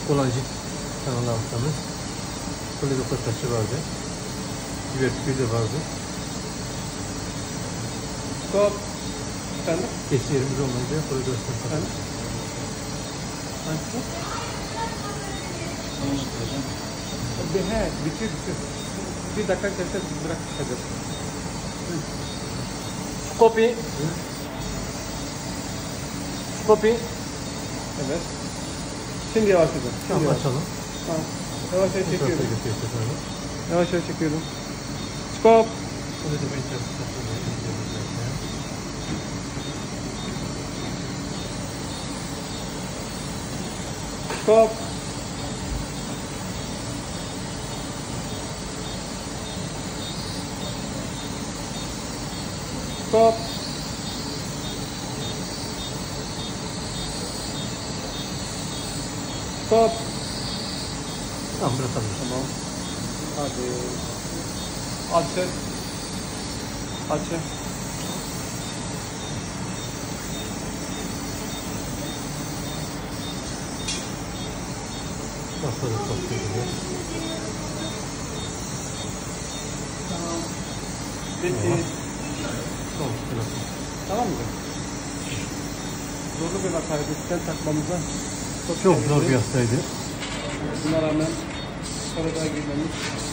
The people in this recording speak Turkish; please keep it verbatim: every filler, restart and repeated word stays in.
Kolancik kanalı haftamız. Böyle bir taşı vardı. Divertikül de vardı. Stop. Efendim? Eski yerimiz olmayınca böyle göstereyim. Efendim? Hangisi? Bir he, bitiyor bitiyor. Bir dakika keser bırak çıkacak. Copy. Copy. Evet. Şimdi yavaş edin. Şimdi Tamam, yavaş. açalım. Tamam. Yavaş yavaş çekiyorum. Çekiyorum. Yavaş yavaş çekiyorum. Stop. Bunu da ben içerisinde Stop. Stop. Stop. Tamam, bırakalım. Tamam. Hadi. Açın. Açın. Nasıl da çok güzel. Tamam. Bitti. Tamam. Son sırası. Tamam mı? Zorlu bir vakaydı. Sen takmamıza çok, Çok zor bir hastaydı. Buna rağmen sonradan girmemiz